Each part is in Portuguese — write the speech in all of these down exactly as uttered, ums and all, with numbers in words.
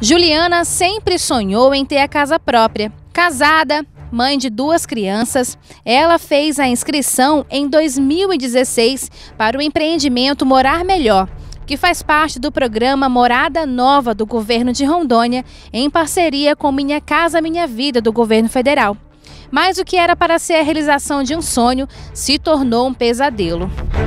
Juliana sempre sonhou em ter a casa própria. Casada, mãe de duas crianças, ela fez a inscrição em dois mil e dezesseis para o empreendimento Morar Melhor, que faz parte do programa Morada Nova do governo de Rondônia, em parceria com Minha Casa Minha Vida do governo federal. Mas o que era para ser a realização de um sonho se tornou um pesadelo.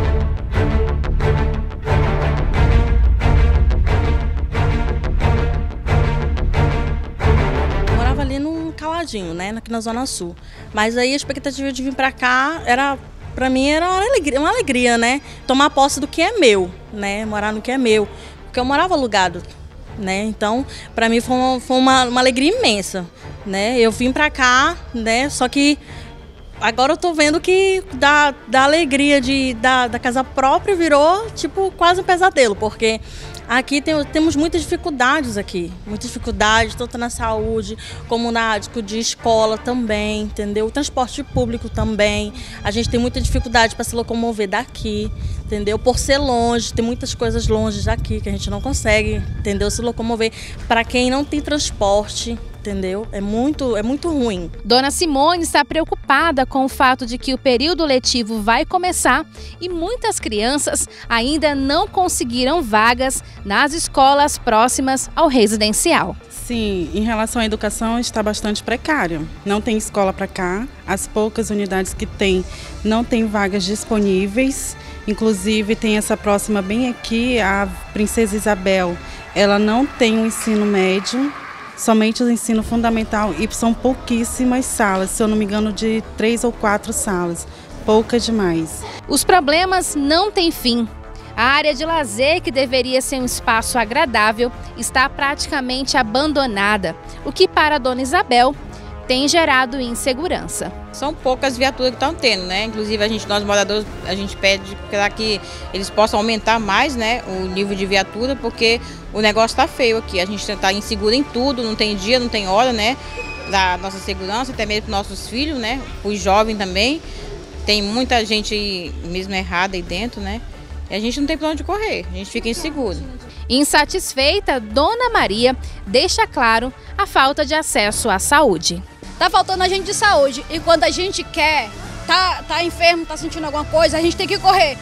Morava ali num caladinho, né, aqui na Zona Sul. Mas aí a expectativa de vir para cá era, para mim, era uma alegria, uma alegria, né? Tomar posse do que é meu, né? Morar no que é meu, porque eu morava alugado, né? Então, para mim foi uma, foi uma, uma alegria imensa, né? Eu vim para cá, né? Só que agora eu tô vendo que da, da alegria de, da, da casa própria virou tipo quase um pesadelo, porque aqui tem, temos muitas dificuldades aqui, muitas dificuldades, tanto na saúde como na de escola também, entendeu? O transporte público também, a gente tem muita dificuldade para se locomover daqui, entendeu? Por ser longe, tem muitas coisas longe daqui que a gente não consegue, entendeu? Se locomover. Para quem não tem transporte, entendeu? É muito, é muito ruim. Dona Simone está preocupada com o fato de que o período letivo vai começar e muitas crianças ainda não conseguiram vagas nas escolas próximas ao residencial. Sim, em relação à educação está bastante precário. Não tem escola para cá, as poucas unidades que tem não tem vagas disponíveis. Inclusive tem essa próxima bem aqui, a Princesa Isabel, ela não tem um ensino médio, somente o ensino fundamental e são pouquíssimas salas, se eu não me engano de três ou quatro salas, pouca demais. Os problemas não têm fim. A área de lazer, que deveria ser um espaço agradável, está praticamente abandonada, o que para a Dona Isabel tem gerado insegurança. São poucas viaturas que estão tendo, né? Inclusive a gente, nós moradores, a gente pede para que eles possam aumentar mais, né, o nível de viatura, porque o negócio está feio aqui. A gente está inseguro em tudo, não tem dia, não tem hora, né? Da nossa segurança, até mesmo para nossos filhos, né? Os jovens também. Tem muita gente mesmo errada aí dentro, né? E a gente não tem para onde correr, a gente fica inseguro. Insatisfeita, Dona Maria deixa claro a falta de acesso à saúde. Tá faltando a gente de saúde e quando a gente quer, tá, tá enfermo, tá sentindo alguma coisa, a gente tem que correr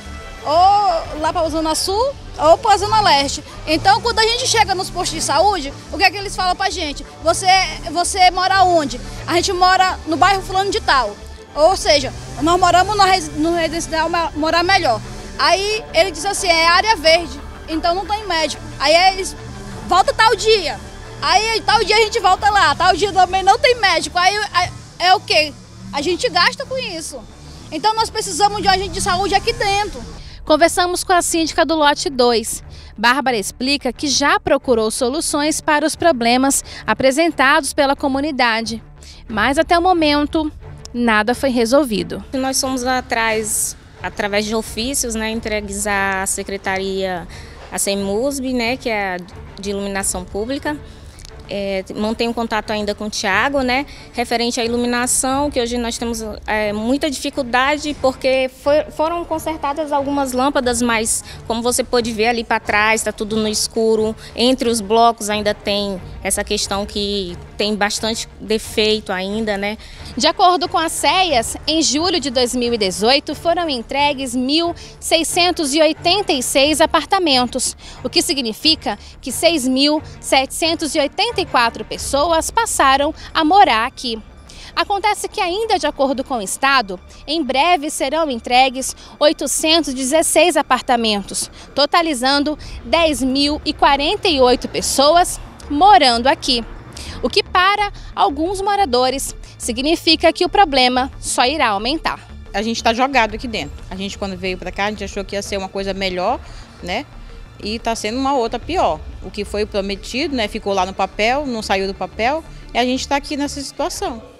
ou lá para a Zona Sul ou para a Zona Leste. Então, quando a gente chega nos postos de saúde, o que é que eles falam pra gente? Você, você mora onde? A gente mora no bairro fulano de tal. Ou seja, nós moramos no residencial Morar Melhor. Aí ele diz assim, é área verde, então não tem médico. Aí eles volta tal dia. Aí tal dia a gente volta lá, tal dia também não tem médico. Aí é, é o quê? A gente gasta com isso. Então nós precisamos de um agente de saúde aqui dentro. Conversamos com a síndica do lote dois. Bárbara explica que já procurou soluções para os problemas apresentados pela comunidade. Mas até o momento, nada foi resolvido. Nós somos atrás, através de ofícios, né, entregues à Secretaria, a CEMUSB, né, que é a de Iluminação Pública. É, mantenho contato ainda com o Tiago, né, referente à iluminação, que hoje nós temos é, muita dificuldade, porque foi, foram consertadas algumas lâmpadas, mas como você pode ver ali para trás, está tudo no escuro. Entre os blocos ainda tem essa questão que tem bastante defeito ainda, né. De acordo com a SEAS, em julho de dois mil e dezoito foram entregues mil seiscentos e oitenta e seis apartamentos, o que significa que seis mil setecentos e oitenta e quatro pessoas passaram a morar aqui. Acontece que ainda de acordo com o Estado, em breve serão entregues oitocentos e dezesseis apartamentos, totalizando dez mil e quarenta e oito pessoas morando aqui. O que para alguns moradores significa que o problema só irá aumentar. A gente está jogado aqui dentro. A gente, quando veio para cá, a gente achou que ia ser uma coisa melhor, né? E está sendo uma outra pior. O que foi prometido, né? Ficou lá no papel, não saiu do papel, e a gente está aqui nessa situação.